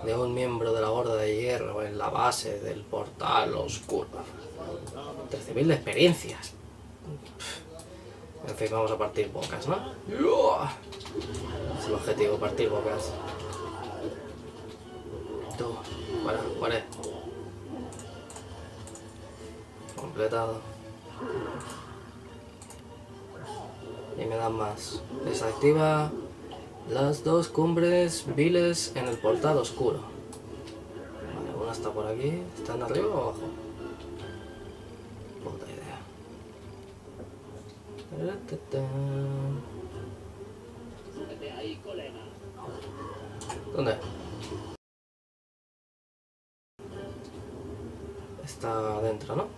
de un miembro de la Horda de Hierro en la base del portal oscuro. 13.000 de experiencias. En fin, vamos a partir bocas, ¿no? Es el objetivo, partir bocas. Tú, muere. Completado. Y me dan más. Desactiva las 2 cumbres viles en el portal oscuro. Vale, una está por aquí. ¿Están arriba o abajo? Puta idea. ¿Dónde? Está adentro, ¿no?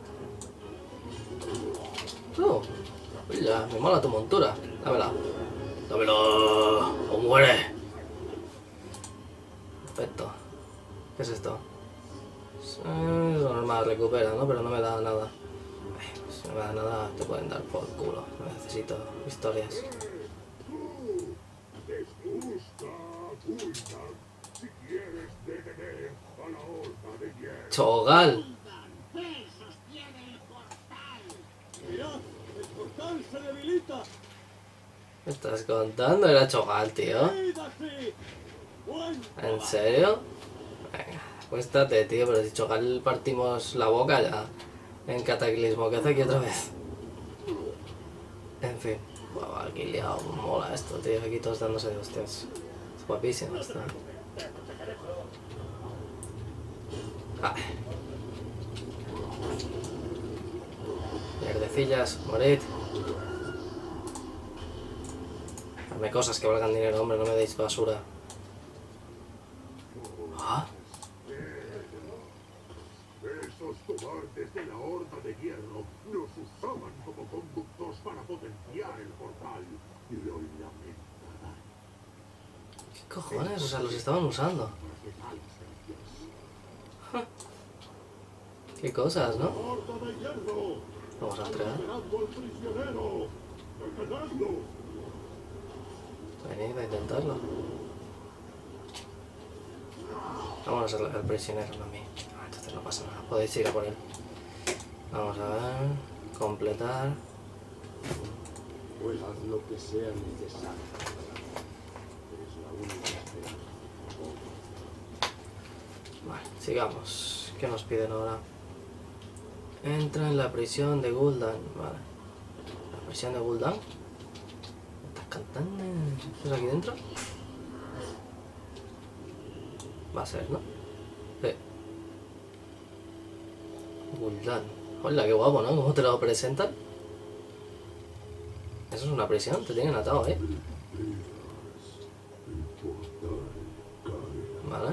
¡Oh! Mira, me mola tu montura. Dámela. ¡Dámelo! ¡O muere! Perfecto. ¿Qué es esto? Es normal, recupera, ¿no? Pero no me da nada. Si no me da nada, te pueden dar por culo. No necesito historias. ¡Chogal! ¿Me estás contando? Era Chogal, tío. ¿En serio? Venga, acuéstate, tío, pero si Chogal partimos la boca ya en Cataclismo, ¿qué hace aquí otra vez? En fin, wow, aquí liado, mola esto, tío, aquí todos dándose de hostias. Es guapísimo esto. Ay. Mierdecillas, morid. Dame cosas que valgan dinero, hombre, no me deis basura. ¿Ah? Esos cobardes de la Horda de Hierro nos usaban como conductos para potenciar el portal y lo lamentarán. ¿Qué cojones? O sea, los estaban usando. Qué cosas, ¿no? Vamos a entregar. Venid a intentarlo. Vamos a ser el prisionero también. Entonces no pasa nada, podéis ir a por él. Vamos a ver. Completar. Pues haz lo que sea necesario. Es la única esperanza. Vale, sigamos. ¿Qué nos piden ahora? Entra en la prisión de Gul'dan. Vale. ¿La prisión de Gul'dan? ¿Me estás cantando? ¿Es aquí dentro? Va a ser, ¿no? Sí. Gul'dan. Hola, qué guapo, ¿no? ¿Cómo te lo presentan? Eso es una prisión, te tienen atado, ¿eh? Vale.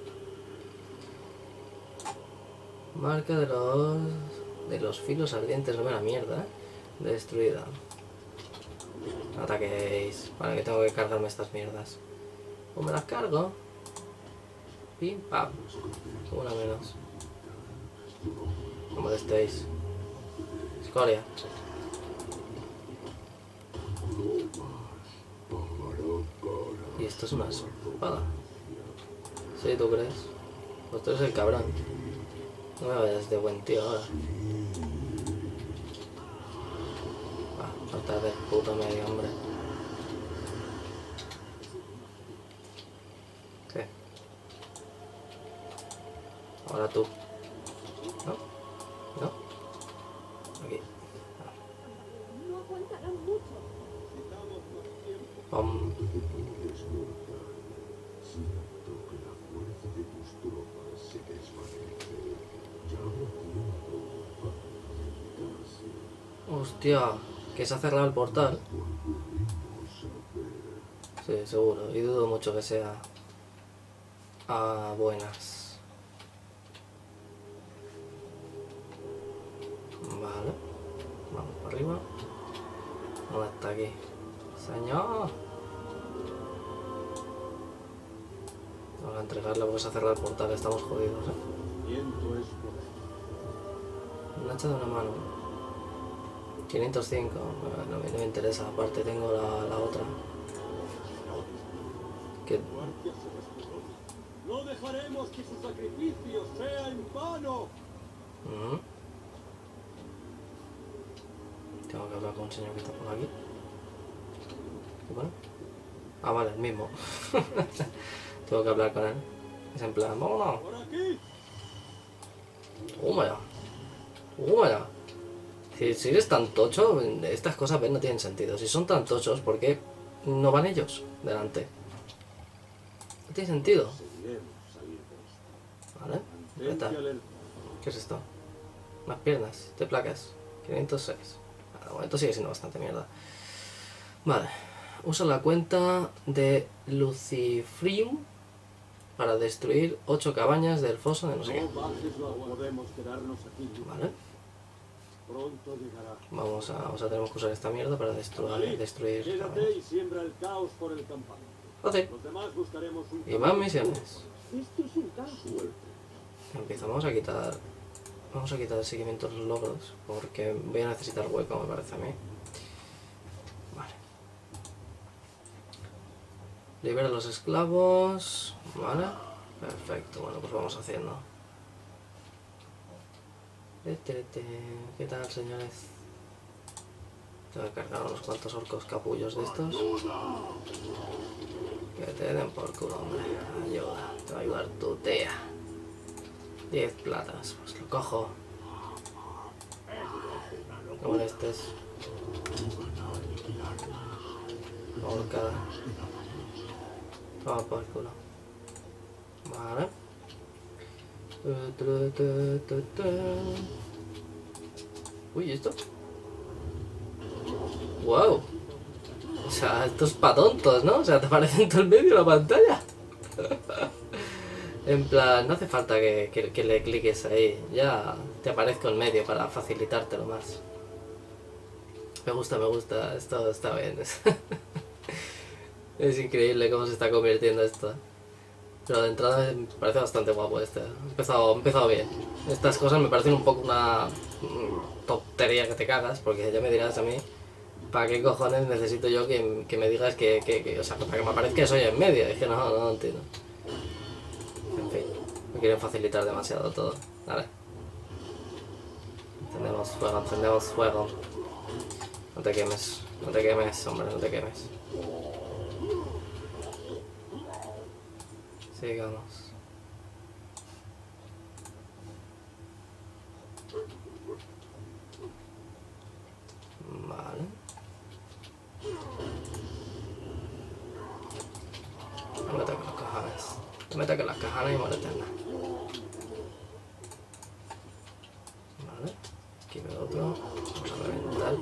Marca de los filos ardientes, no me la mierda, ¿eh? Destruida. No ataquéis. Vale, que tengo que cargarme estas mierdas. O me las cargo. Pim, pam. Una menos. No molestéis. Escoria. Y esto es una espada. ¿Sí, tú crees? Pues tú eres el cabrón. No me vayas de buen tío ahora. Falta de puto medio, hombre. ¿Qué? Ahora tú. ¿No? ¿No? Aquí. No aguantarán mucho. Pum. Siento que la fuerza de tus tropas se desvanece. Ya no tiempo para lamentarse. Hostia, que se ha cerrado el portal. Sí, seguro. Y dudo mucho que sea a buenas. Vale. Vamos para arriba. ¿Dónde está aquí? Señor. Vamos a entregarle porque se ha cerrado el portal. Estamos jodidos, ¿eh? Viento es poder. Un hacha de una mano. 505. No me interesa. Aparte tengo la otra. Que... Los dejaremos que su sacrificio sea en vano. Tengo que hablar con un señor que está por aquí. ¿Y bueno? Ah, vale, el mismo. Tengo que hablar con él. Es en plan, vámonos. Por aquí. Toma ya. Toma ya. Si eres tan tocho, estas cosas no tienen sentido. Si son tan tochos, ¿por qué no van ellos delante? No tiene sentido. Conseguiremos salir de esto. Vale. ¿Qué Mantente tal? alerta. ¿Qué es esto? Más piernas de placas. 506. De momento sigue siendo bastante mierda. Vale. Usa la cuenta de Lucifrium para destruir 8 cabañas del foso de no sé qué. No bajes la guardia. Podemos quedarnos aquí. Vale. Pronto llegará. Vamos a tener que usar esta mierda para destruir Quédate cabañas. y siembra el caos por el campamento. Ok. Los demás buscaremos un Y más misiones. Esto es un caos. Empezamos a quitar. Vamos a quitar el seguimiento de los logros. Porque voy a necesitar hueco, me parece a mí. Vale. Libera a los esclavos. Vale. Perfecto. Bueno, pues vamos haciendo. ¿Qué tal, señores? Tengo que cargar unos cuantos orcos capullos de estos. Que te den por culo, hombre. Ayuda. Te va a ayudar tu tía. 10 platas. Pues lo cojo. No molestes. Horcada. Toma por culo. Vale. Uy, ¿esto? ¡Wow! O sea, esto es pa' tontos, ¿no? O sea, te aparece en todo el medio de la pantalla. En plan, no hace falta que le cliques ahí. Ya te aparezco en medio para facilitártelo más. Me gusta. Esto está bien. Es increíble cómo se está convirtiendo esto. Pero de entrada me parece bastante guapo este. He empezado bien. Estas cosas me parecen un poco una tontería que te cagas, porque ya me dirás a mí, ¿para qué cojones necesito yo que me digas o sea, para que me aparezca eso ya en medio? Es que no entiendo. En fin, me quieren facilitar demasiado todo. Vale. Encendemos fuego. No te quemes, hombre, no te quemes. Sigamos. Vale. No me toques los cojones. No me toques las cojones y muérete. Vale. Aquí veo otro. Vamos a reventar.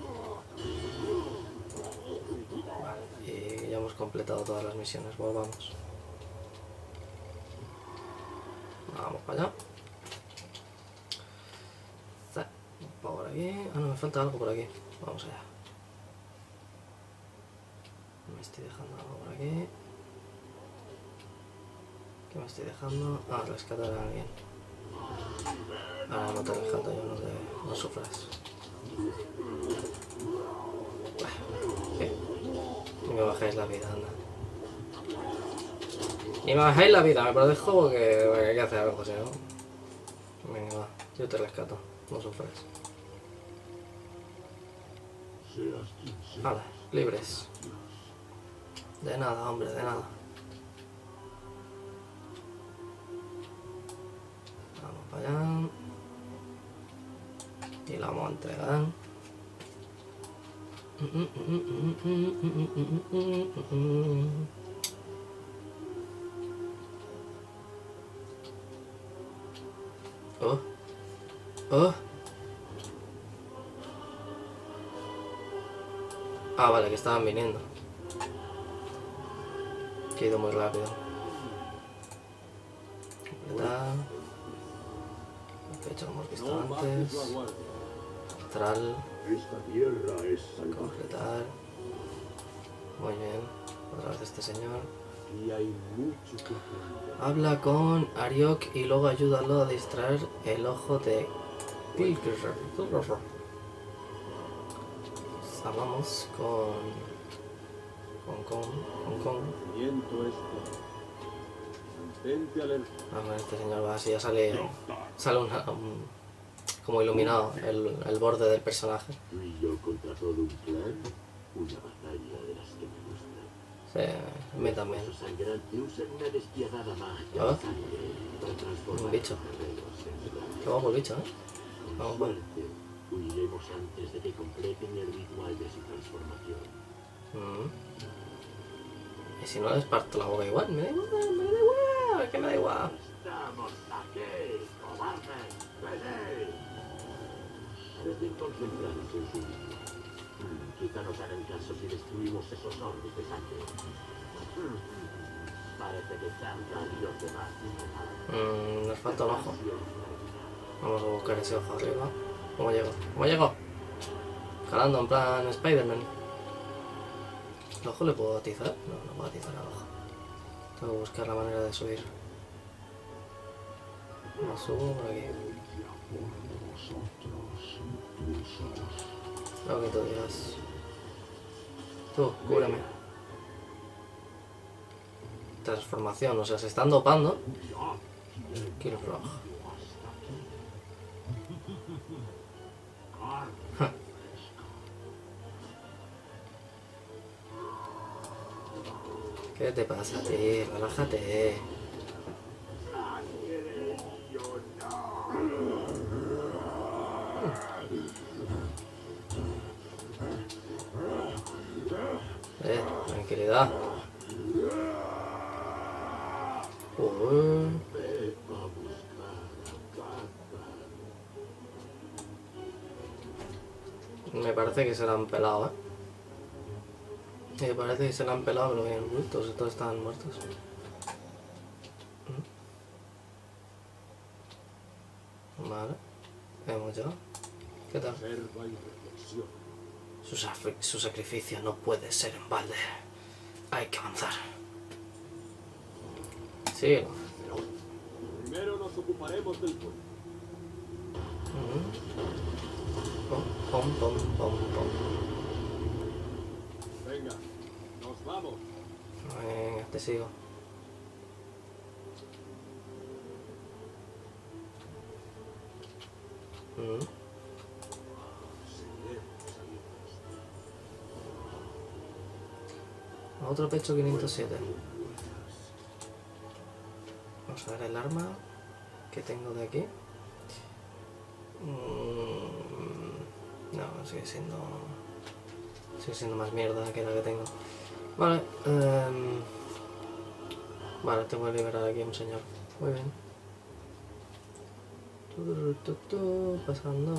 Vale. Y ya hemos completado todas las misiones. Volvamos. Vamos para allá. Por aquí. Ah, no, me falta algo por aquí. Vamos allá. Me estoy dejando algo por aquí. ¿Qué me estoy dejando? Ah, rescatar a alguien. Ahora no te rescato yo, no sufras. ¿Qué? Ni me bajáis la vida, anda. Ni me bajáis la vida, me protejo porque hay que hacer algo, si no. Venga, va, yo te rescato, no sufras. Vale, libres. De nada, hombre, de nada. Vamos para allá. Y la vamos a entregar. Oh. Ah, vale, que estaban viniendo. Que he ido muy rápido. Completar. De hecho lo hemos visto No bajes antes. la guardia. Astral. Esta tierra es salvaje. Completar. Muy bien. Otra vez este señor. Y hay mucho que aprender. Habla con Ariok y luego ayúdalo a distraer el ojo de Pilker. Hablamos con El viento es fuerte. Mantente alerta. A ver, este señor va así, ya sale como iluminado el borde del personaje. Tú y yo contra todo un clan. Una batalla de las que me gustan. Sí, a mí también. Su sangrante usan una despiadada magia ¿Ah? de sangre para transformar Un bicho. guerreros en blancos. Qué guapo el bicho, ¿eh? Con Vamos, bueno. suerte, huiremos antes de que completen el ritual de su transformación. Y si no les parto la boca igual, me da igual, que me da igual. ¡Estamos aquí, cobardes! ¡Venid! Parecen concentrados en su ritual. Quizá nos hagan caso si destruimos esos orbes de sangre. Parece que Chandra y los demás Nos falta un ojo. Vamos a buscar ese ojo arriba. ¿Cómo llego? ¿Cómo llego? Jalando en plan Spider-Man. ¿El ojo le puedo atizar? No, no puedo atizar al ojo. Tengo que buscar la manera de subir. Lo subo por aquí. Lo que tú digas. Tú, cúbreme. Transformación, o sea, se están dopando. Kill Frog. ¿Qué te pasa a ti? Relájate. Tranquilidad. Me parece que se la han pelado, ¿eh? Me parece que se la han pelado, pero bien, todos están muertos. Vale. Hemos llegado. ¿Qué tal? Observa y reflexiona. Su sacrificio no puede ser en balde. Hay que avanzar. Sí. Primero nos ocuparemos del pueblo. Pom, pom, pom, pom. Venga, nos vamos. Venga, te sigo. Otro pecho 507. Vamos a ver el arma que tengo de aquí. No, sigue siendo más mierda que la que tengo. Vale, vale, tengo que liberar aquí a un señor. Muy bien. Pasando.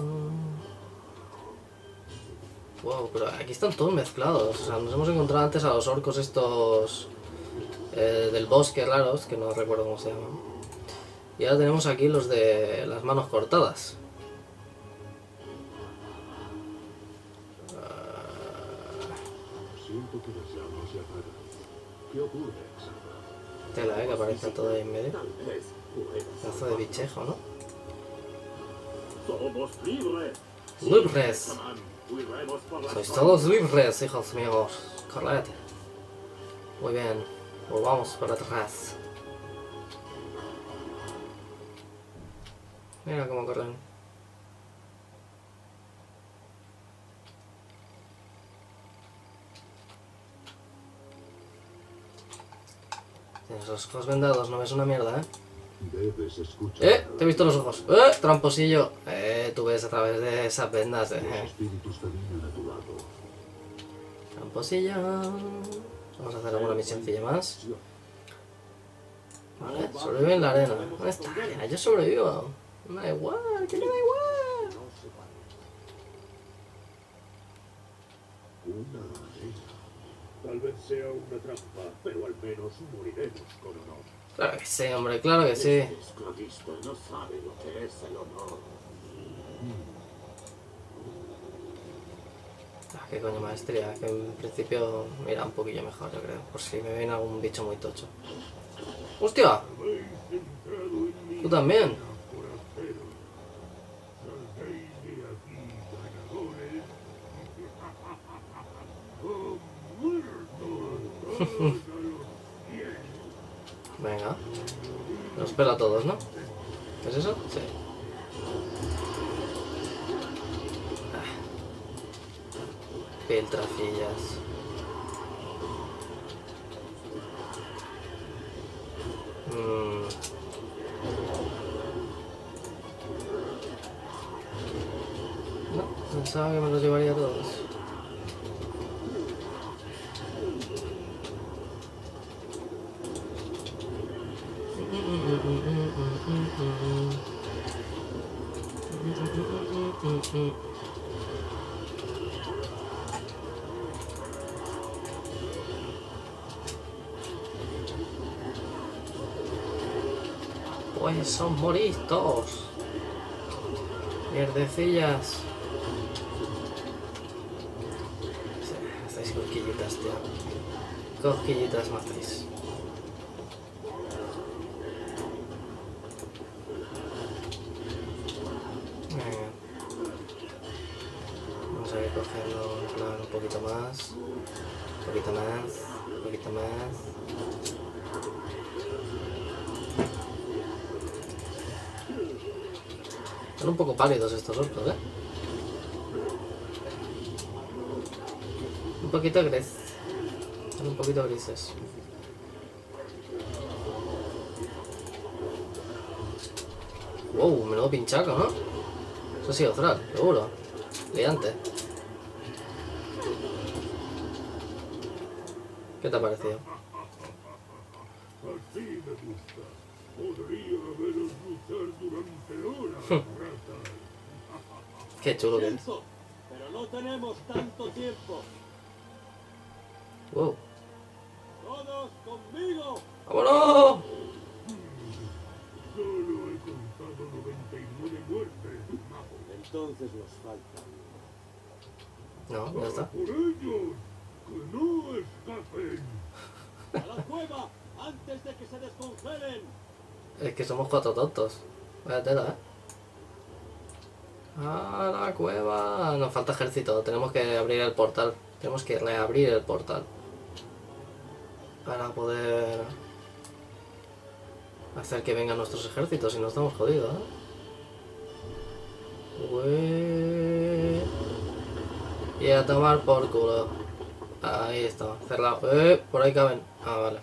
Wow, pero aquí están todos mezclados. O sea, nos hemos encontrado antes a los orcos estos del bosque raros, que no recuerdo cómo se llaman. Y ahora tenemos aquí los de las manos cortadas. Siento que las llamas se apagan. ¿Qué ocurre, Xandra? Tela, que aparece todo ahí en medio. Tal vez puedas Pedazo de bichejo, ¿no? ¡Somos libres! ¡Libres! Huiremos por las Sois todos libres, hijos míos. Corred. Muy bien. Volvamos para atrás. Mira cómo corren. Tienes los ojos vendados, no ves una mierda, ¿eh? Debes escuchar. Te he visto los ojos. Tramposillo. Tú ves a través de esas vendas, Los espíritus vienen a tu lado. Tramposillo. Vamos a hacer alguna misioncilla más. Vale, sobrevive en la arena. ¿Dónde está la arena? Yo sobrevivo. Me da igual, que me da igual. No se vale. Una arena. Tal vez sea una trampa, pero al menos moriremos con honor. Claro que sí, hombre, claro que sí. Este esclavista no sabe lo que es el honor. Qué coño maestría, que en principio mira un poquillo mejor, yo creo. Por si me viene algún bicho muy tocho. ¡Hostia! Habéis entrado en mi Tú también. por haceros. Saldréis de aquí ganadores. ¡Oh, muertos! Todos a los pies. Venga. Los pela a todos, ¿no? ¿Es eso? Sí. Piltrafillas. No, pensaba que me los llevaría a todos. Pues son moristos. Mierdecillas. Sí, estáis cosquillitas, tío. Cosquillitas me hacéis. Venga. Vamos a ir cogiendo en plan un poquito más. Un poquito más. Un poquito más. Son un poco pálidos estos orcos, ¿eh? Un poquito gris. Son un poquito grises. Wow, menudo pinchaco, ¿no? Eso ha sido Thrall, seguro. Liante. ¿Qué te ha parecido? Así me gusta. Podría veros luchar durante horas, ratas. Qué chulo que es. Siento, pero no tenemos tanto tiempo. Wow. ¡Todos conmigo! ¡Vámonos! Solo he contado 99 muertes. Entonces nos falta. No, ya está. Por ellos, que no escapen. ¡A la cueva! ¡Antes de que se descongelen! Es que somos 4 tontos. Vaya tela, ¿eh? ¡A la cueva! Nos falta ejército. Tenemos que abrir el portal. Tenemos que reabrir el portal. Para poder hacer que vengan nuestros ejércitos y no estamos jodidos, ¿eh? Y a tomar por culo. Ahí está, cerrado. Por ahí caben. Ah, vale.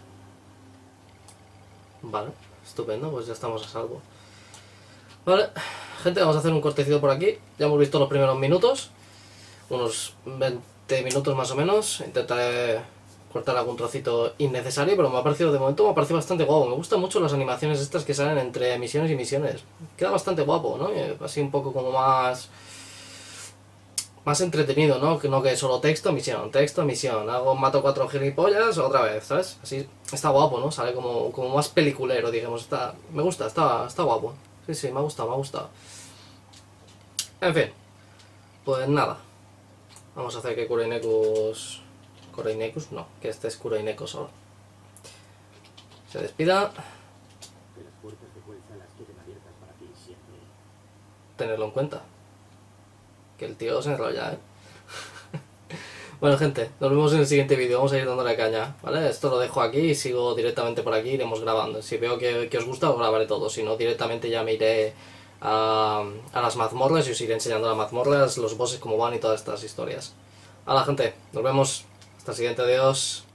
Vale, estupendo, pues ya estamos a salvo. Vale, gente, vamos a hacer un cortecito por aquí. Ya hemos visto los primeros minutos. Unos 20 minutos más o menos. Intentaré cortar algún trocito innecesario, pero me ha parecido, de momento me ha parecido bastante guapo. Me gustan mucho las animaciones estas que salen entre misiones y misiones. Queda bastante guapo, ¿no? Así un poco como más entretenido, ¿no? Que solo texto, misión, hago, mato 4 gilipollas otra vez, ¿sabes? Así está guapo, ¿no? Sale como más peliculero, digamos. Me gusta, está guapo. Sí, me ha gustado. En fin, pues nada. Vamos a hacer que Kureinekus no, que este es Kureineku solo. Se despida. Que las puertas de fuerza las queden abiertas para ti siempre. Tenerlo en cuenta. Que el tío se enrolla, ¿eh? Bueno, gente, nos vemos en el siguiente vídeo. Vamos a ir dándole caña, ¿vale? Esto lo dejo aquí y sigo directamente por aquí. Iremos grabando. Si veo que os gusta, os grabaré todo. Si no, directamente ya me iré a las mazmorras y os iré enseñando las mazmorras, los bosses, cómo van y todas estas historias. Hola, gente. Nos vemos. Hasta el siguiente. Adiós.